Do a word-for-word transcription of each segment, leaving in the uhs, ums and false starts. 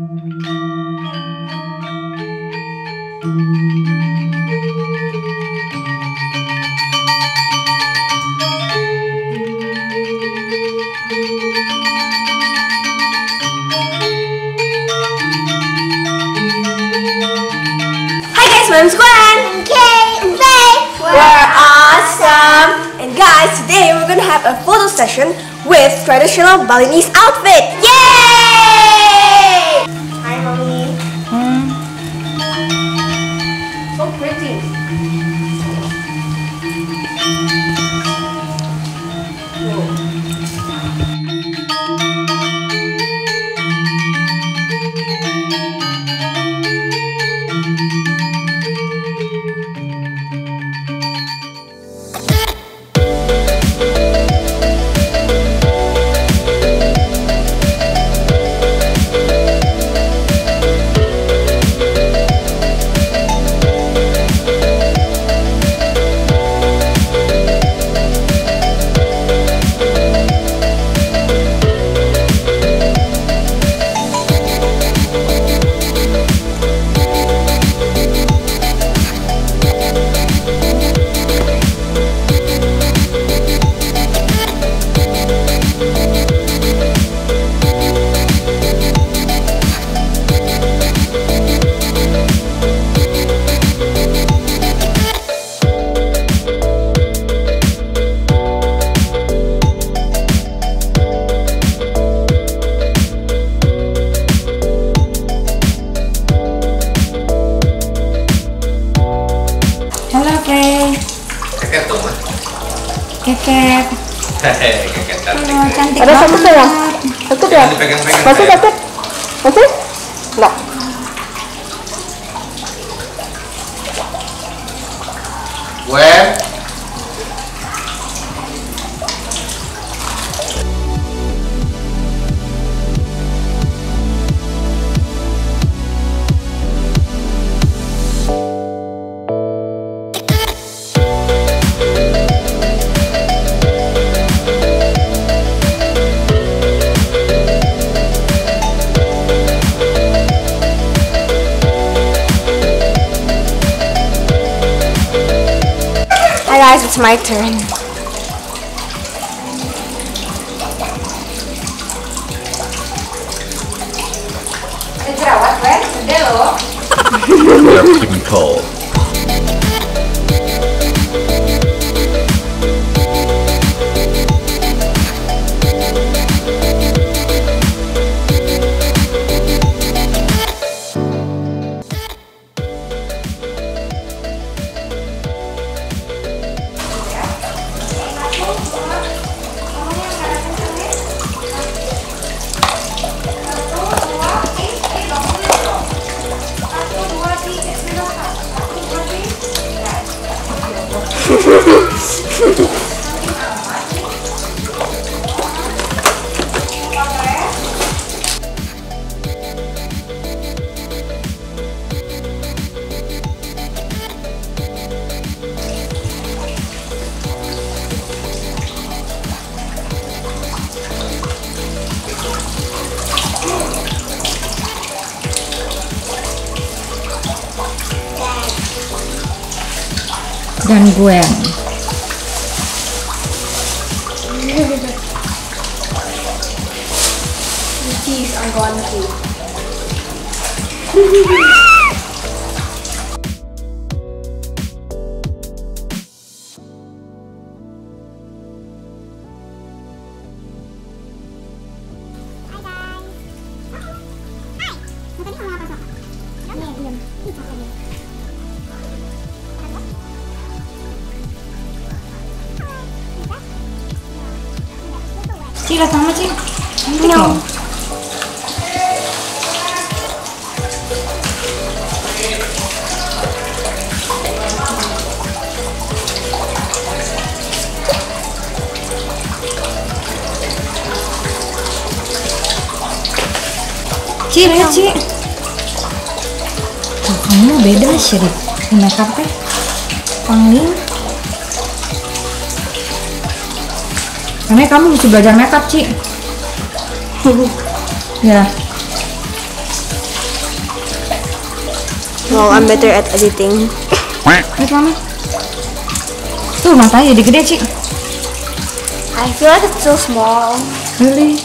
I'm Gwen, and Kay, and Faye. We're, we're awesome. And guys, today we're gonna have a photo session with traditional Balinese outfit. Yay! Hi, mommy. Mm. So pretty. Whoa. Keket dong, Mas. Keket. Hehehe, keket cantik. Oh, cantik. Ada sama saya. Masuk ya? Dipegang-pegang. Masuk, masuk. Masuk? Enggak. Gwen. Hi guys, it's my turn. Jerawat, Gwen? Gede loh. We are keeping cold. Dan Gwen. The cheese are gone too. Ci datang sama Ci. No. Ci, lihat Ci. Oh, kamu beda sih, makeup teh. Pangling. Karena kamu mesti belajar makeup, Ci. Ya. Well, I'm better at editing. Lihat mama. Tuh matanya jadi gede, Ci. I feel like it's so small. Really?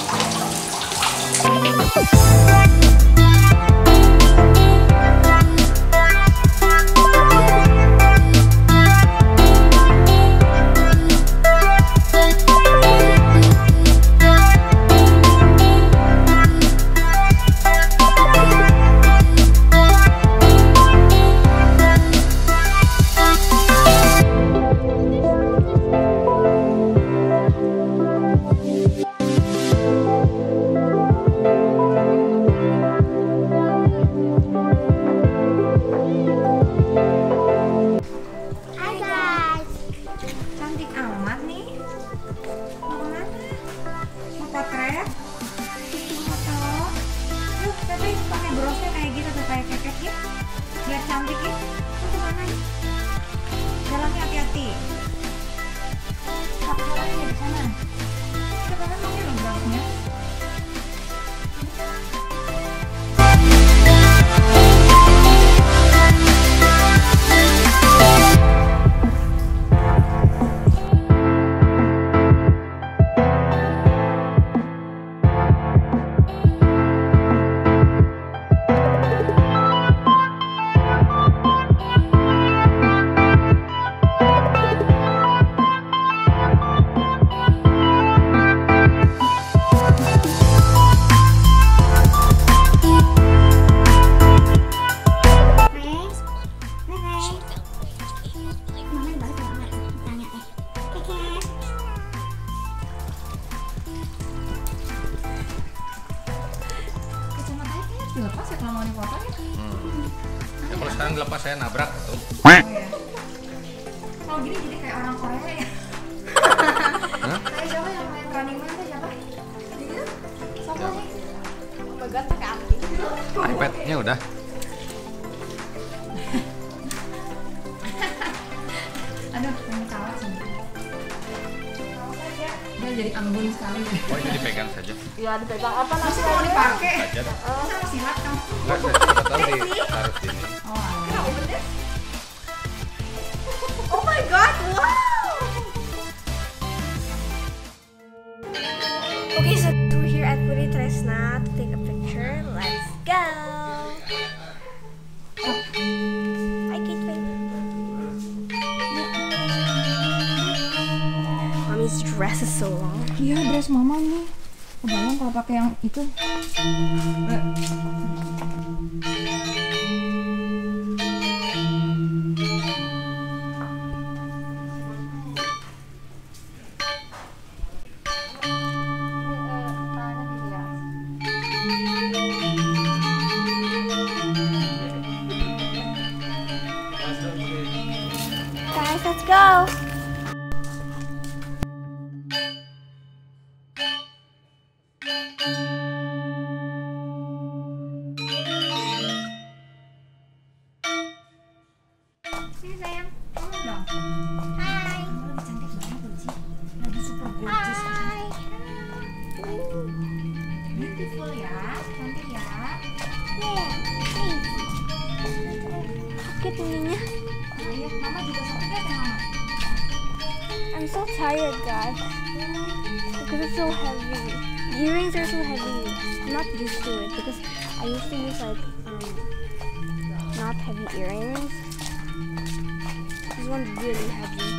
Biar cantik ya. Itu mana? Jalannya hati-hati. Satu jalannya di sana. Itu kan pakai loh berangkatnya. Dilepas ya kalau mau dipoto ya? Hmm. Ya kalau sekarang dilepas saya nabrak tuh. Oh ya. Kalau gini jadi kayak orang Korea ya? Hah? Kayak siapa yang main Running Man tuh siapa? Iya? Siapa nih? Bagat pakai anting. iPad-nya udah. Aduh, yang kawat sih. Kawat aja. Dia jadi anggun sekali. Oh ini dipegang saja. Ya dipegang apa Masih mau dipakai? Saja dah. Masa mau silat kamu? Enggak, saya siapa tahu di taruh sini. Oh, alah. Oh my god, wow! Okay, so we're here at Puri Tresna to take a picture. Let's go! Hi, Caitlin. Mommy's dress is so long. Iya, dress mama nih. Kebayang kalau pakai yang itu. Eh. Guys, let's go! Sini sayang, kamu dong. Hai. Kamu lagi cantik banget loh, Ci. Lagi super gorgeous. Hai. Beautiful ya, cantik ya. Yeah, thanks. Sakit ininya. Oh iya, mama juga sakit ya sama mama. I'm so tired, guys. Because it's so heavy. The earrings are so heavy. I'm not used to it because I used to use like um not heavy earrings. This one's really heavy.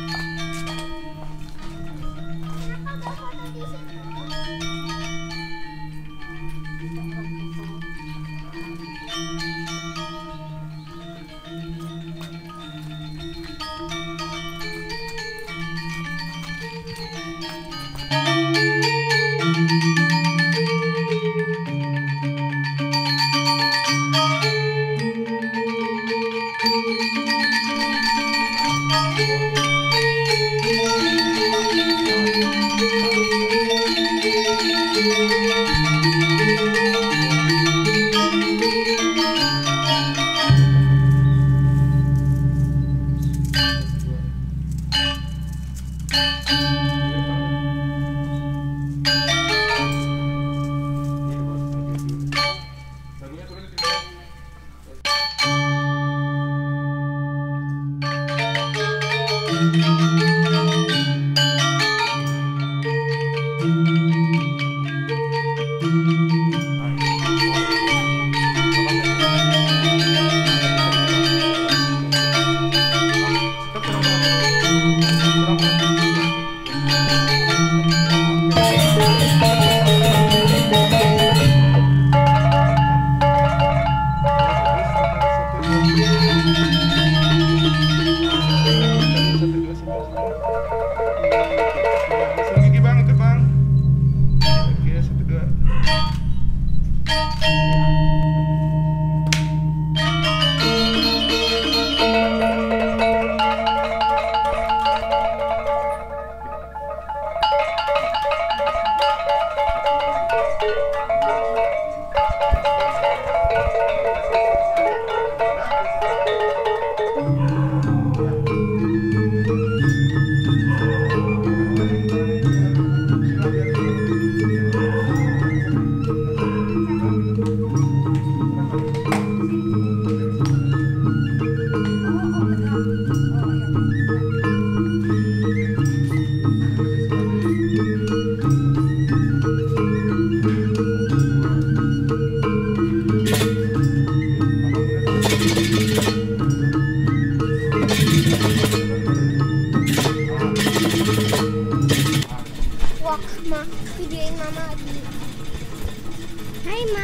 videoin mama lagi. Hai ma.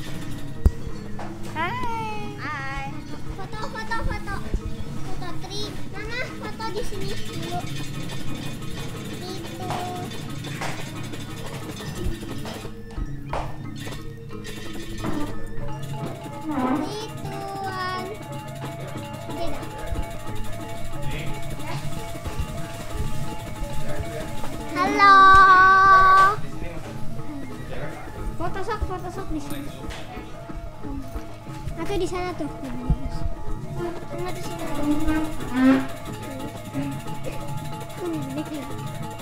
Hai. Hai. Foto foto foto. Foto tri. Mama foto di sini dulu. Itu. Ituan. Tidak. Halo. Foto sok, foto sok di sini. Atau di sana tuh. Enggak di sini. Hmm, gede ya.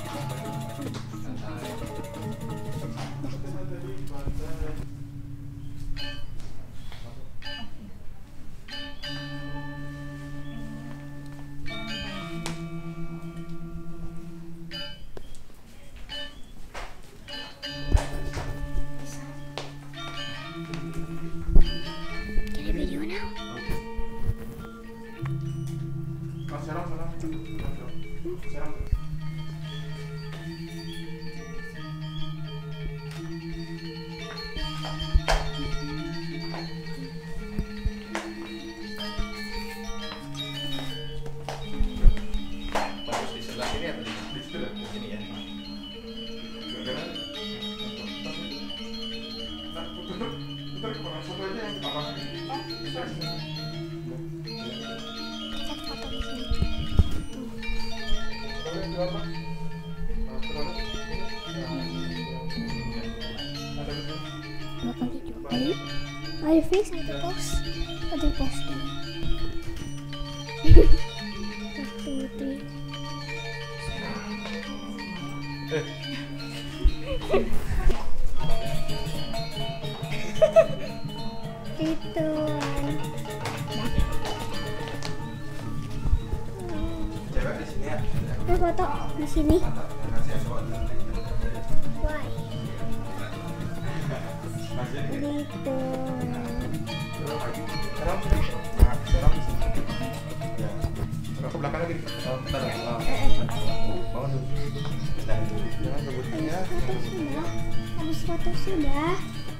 Ayo fix, ada post, ada posting. Satu, tiga. Itu. Cewek di sini ya. Ada foto di sini. Why? Gitu. Ke belakang lagi. Oh, bentar. Oh. Bangun dulu. Jangan rebutin ya. Foto sudah. Habis foto sudah.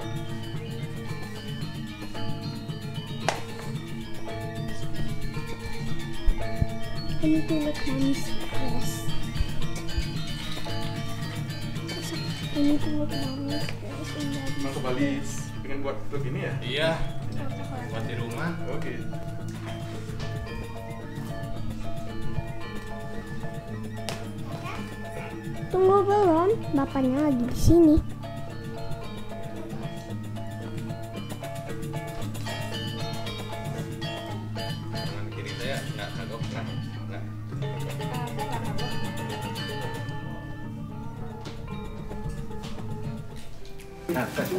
Ini tuh look manis dress. Ini tuh look manis dress. Emang ke Bali pengen buat begini ya? Iya. Buat di rumah. Oke. Tunggu belum, bapaknya lagi di sini. Tangan kiri saya nggak kagok kan? Nggak. Nah, tes.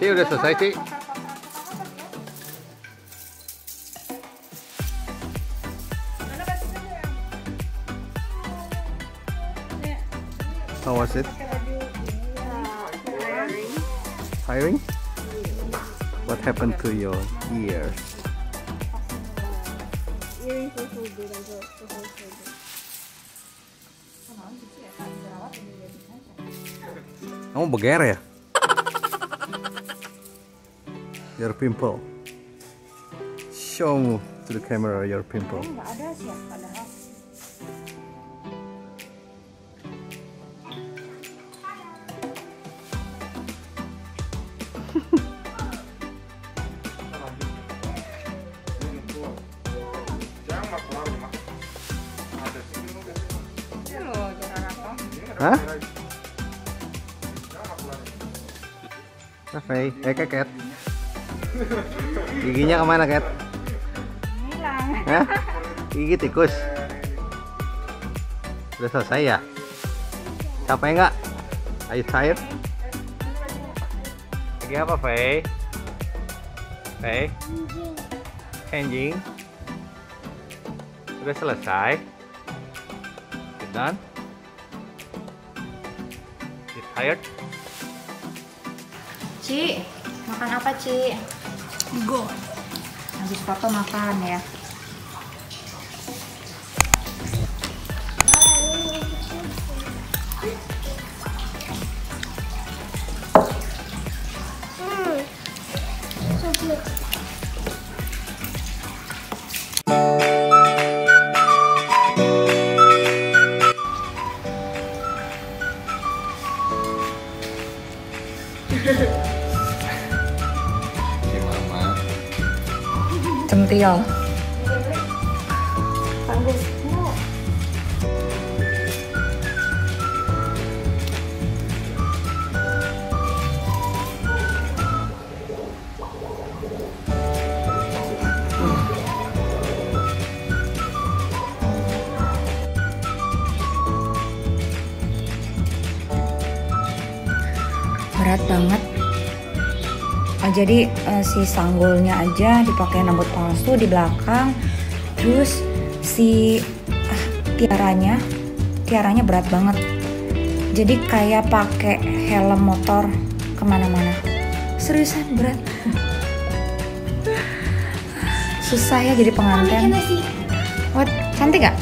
Ci udah selesai, Ci? How was it? Tiring? What happened to your ears? Earrings were so good. I got the whole thing. Kamu beger ya? Your pimple. Show to the camera your pimple. Nggak ada sih ya, padahal. Hah? Faye, eh Ket. Giginya kemana, Ket? Hilang. Hah? Gigi tikus. Udah selesai ya? Capek nggak? Are you tired? Lagi apa, Faye? Faye? Changing. Udah selesai? You done? You tired? Ci, makan apa, Ci? Go. Habis foto makan ya. Mm. So good. Centil. Bagus. Berat banget. Oh, jadi uh, si sanggulnya aja dipakai rambut palsu di belakang, terus si ah, tiaranya, tiaranya berat banget. Jadi kayak pakai helm motor kemana-mana. Seriusan berat. Susah ya jadi pengantin. What? Cantik gak?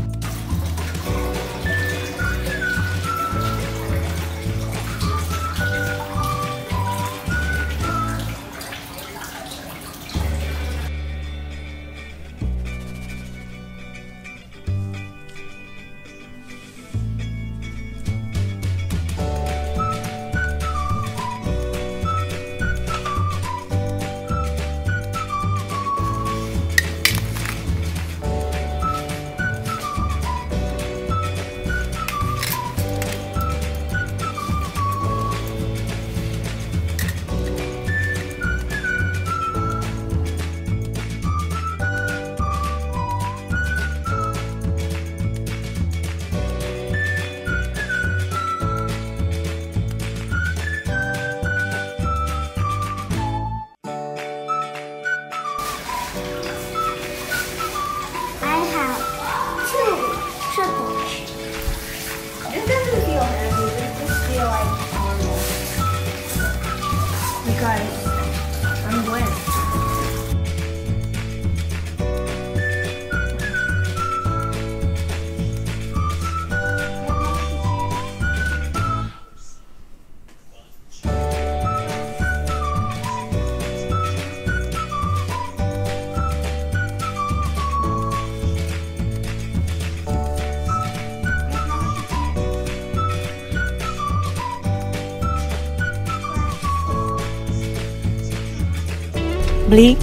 Beli.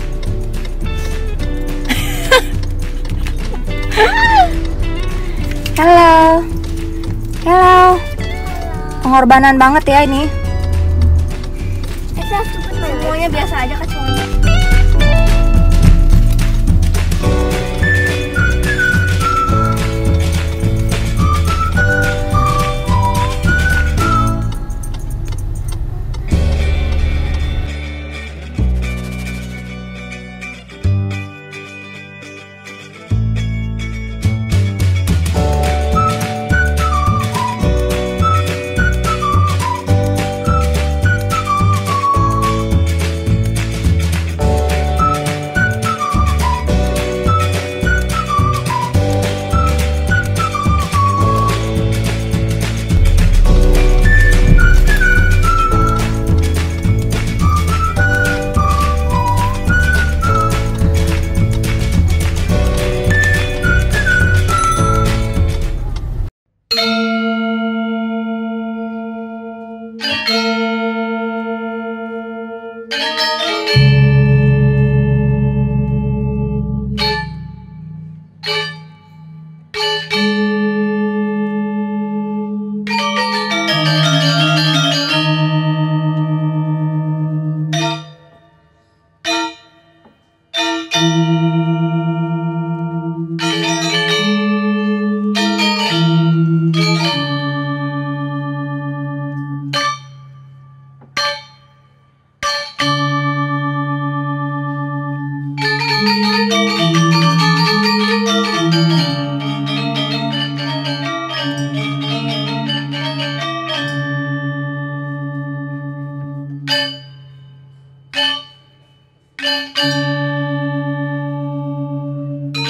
Halo. Halo. Pengorbanan banget ya ini. Semuanya biasa aja kecuali.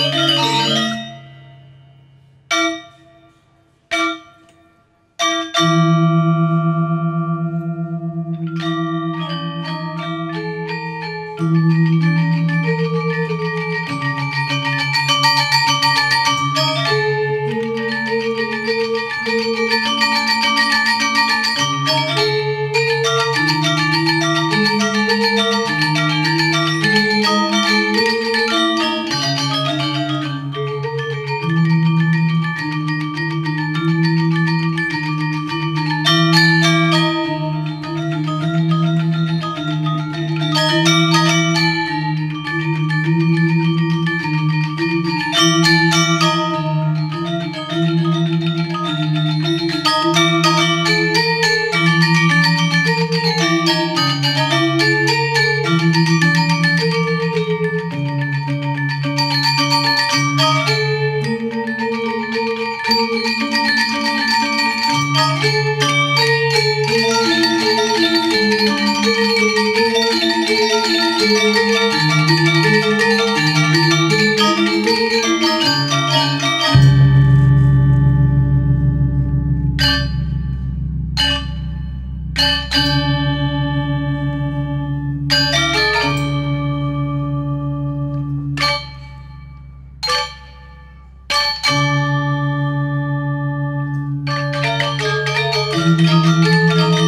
Thank you.